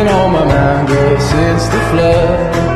been on my mind, girl, since the flood.